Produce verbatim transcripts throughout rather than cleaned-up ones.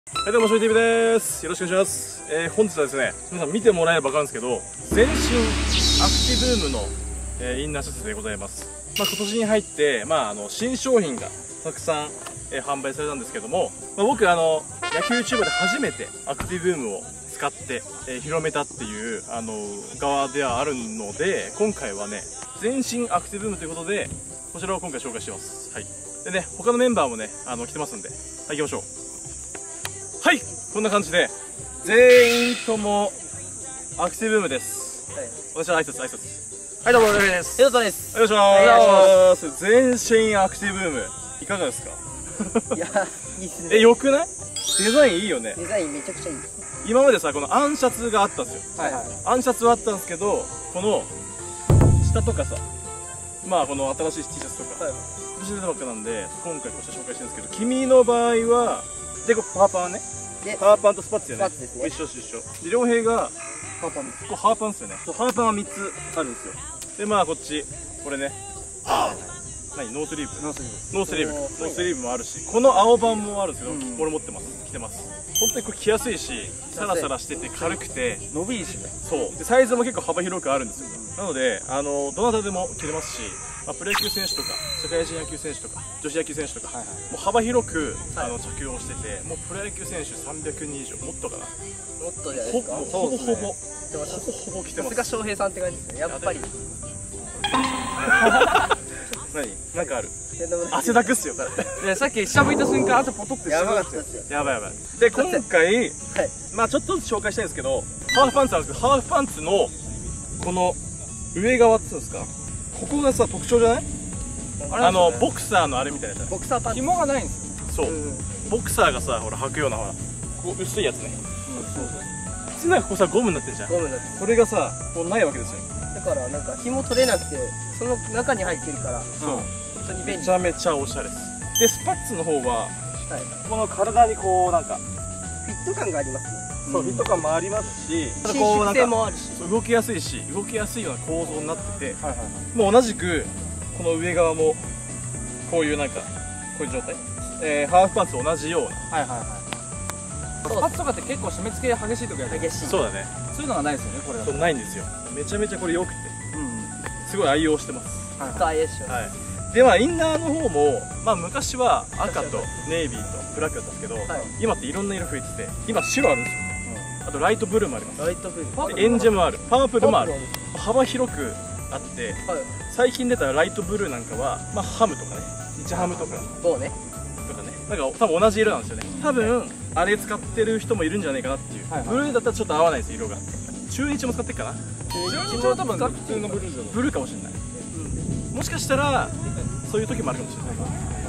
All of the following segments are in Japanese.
はい、どうも、しょい ティーブイ です。よろしくお願いします。えー、本日はですね、皆さん見てもらえればわかるんですけど、全身アクティブームの、えー、インナーシャツでございます。まあ、今年に入って、まあ、あの、新商品がたくさん、えー、販売されたんですけども、まあ、僕、あの、野球 YouTuber で初めてアクティブームを使って、えー、広めたっていう、あの、側ではあるので、今回はね、全身アクティブームということで、こちらを今回紹介してます。はい。でね、他のメンバーもね、あの、来てますんで、はい、行きましょう。はい、こんな感じで全員ともアクティブームです。はい、私は挨拶挨拶。はい、どうも、お願いです。 エドトです。 お願いします。全身アクティブームいかがですか？ いや、いいっすね。 え、よくない？デザインいいよね。 デザインめちゃくちゃいい。 今までさ、このアンシャツがあったんですよ。はいはい。アンシャツはあったんですけど、この下とかさ、まあこの新しい T シャツとか、はい、今年出たばっかなんで、今回こうして紹介してるんですけど、君の場合はで、これパーパンね。ハーパンとスパッツよね。一緒一緒。で、両兵がハーパン。これハーパンですよね。ハーパンはみっつあるんですよ。で、まあこっちこれね。何？ノースリーブ。ノースリーブ。ノースリーブ。ノースリーブもあるし、この青版もあるんですけど、これ持ってます。着てます。本当にこれ着やすいし、サラサラしてて軽くて伸びいいしね。そう。 で、サイズも結構幅広くあるんですよ。なので、あのどなたでも着れますし。まあ、プロ野球選手とか社会人野球選手とか女子野球選手とか、はいはい、もう幅広く、はい、あの着用してて、もうプロ野球選手さんびゃくにん以上、もっとかな、 もっとじゃないですか。 ほぼほぼほぼほぼ着てます。 さすが翔平さんって感じですね。やっぱり何なんかある？汗だくっすよ。いや、さっき下向いた瞬間汗ポトってしてたんですよ。やばいやばい。で、今回、はい、まあちょっとずつ紹介したいんですけど、ハーフパンツあるんですけど、ハーフパンツのこの上側っていうんですか、ここがさ、特徴じゃない？あのボクサーのあれみたいなやつ。ボクサーパンツ。紐がないんですよ。そう。ボクサーがさ、ほら履くようなほら、こう薄いやつね。そうそう。普通なんかこうさ、ゴムになってるじゃん。ゴムになってる。それがさ、こうないわけですよ。 だからなんか紐取れなくて、その中に入ってるから、そう。本当に便利。 めちゃめちゃおしゃれです。で、スパッツの方は、この体にこうなんかフィット感がありますね。 そう、フィット感もありますし、 伸縮性もあるし、 動きやすいし、動きやすいような構造になってて、もう同じくこの上側もこういうなんかこういう状態、えー、ハーフパンツと同じような、はいはいはい。スパッツとかって結構締め付け激しい時は激しい。そうだね。そういうのがないですよね、これは。そう、ないんですよ。めちゃめちゃこれ良くて、すごい愛用してます。はい。ではインナーの方も、まあ昔は赤とネイビーとブラックだったんですけど、今っていろんな色増えてて、今白あるんですよ。あとライトブルーもあります。ライトブルー。でエンジェもある。パープルもある。幅広くあって、最近出たライトブルーなんかは、まあハムとかね、日ハムとか、 そうね。 とかね、なんか多分同じ色なんですよね。多分あれ使ってる人もいるんじゃないかなっていう。ブルーだったらちょっと合わないです色が。中日も使ってるかな。中日は多分普通のブルーじゃない。ブルーかもしれない。もしかしたらそういう時もあるかもしれない。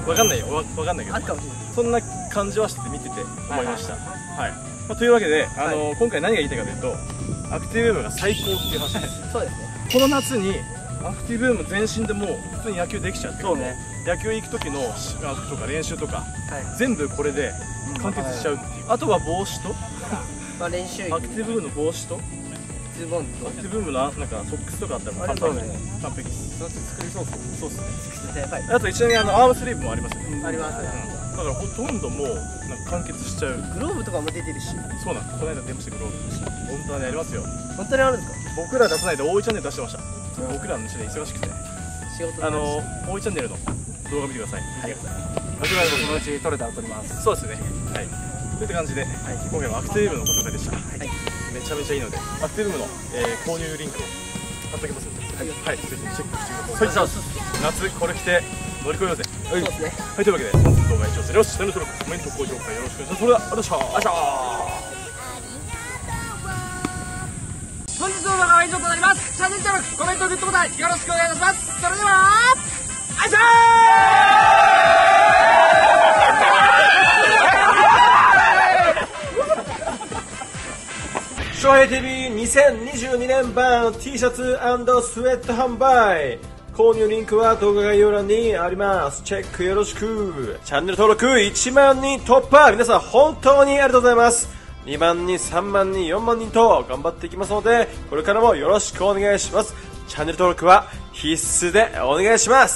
わかんないよ。わかんないけど。そんな感じはして見てて思いました。はい。まあ、というわけで、あのーはい、今回何が言いたいかというと、アクティブームが最高っていう話です。そうですね。この夏にアクティブーム全身でもう普通に野球できちゃう。そうね。野球行く時の服とか練習とか、はい、全部これで完結しちゃうっていう。あとは帽子と、まあ練習アクティブームの帽子とズボンとアクティブームのなんかソックスとかあったら完璧。完璧。作りそうです。そうですね。あと一緒にあのアームスリーブもありますよね。あります。だからほとんどもうなんか完結しちゃう。グローブとかも出てるし。そうなんです。この間出ましたグローブ。本当はねありますよ。本当にあるんですか？僕ら出さないで大井チャンネル出してました。僕らのうちで忙しくて。仕事あの大井チャンネルの動画見てください。はい。僕らもそのうち撮れたら撮ります。そうですね。はい。といった感じで今回はアクティブームのご紹介でした。はい。めちゃめちゃいいのでアクティブームの購入リンクを貼っておきますので、はい。ぜひチェックしてください。夏これ着て乗り越えようぜ。そうですね。はい、というわけで本日動画以上です。よし、チャンネル登録、コメント、高評価よろしくお願いします。それでは、ありがとうございました。 本日動画は以上となります。チャンネル登録、コメント、グッドボタンよろしくお願いします。それでは、あいしょー！翔平 ティーブイにせんにじゅうにねん版 T シャツ&スウェット販売。購入リンクは動画概要欄にあります。チェックよろしく。チャンネル登録いちまんにん突破。皆さん本当にありがとうございます。にまんにん、さんまんにん、よんまんにんと頑張っていきますので、これからもよろしくお願いします。チャンネル登録は必須でお願いします。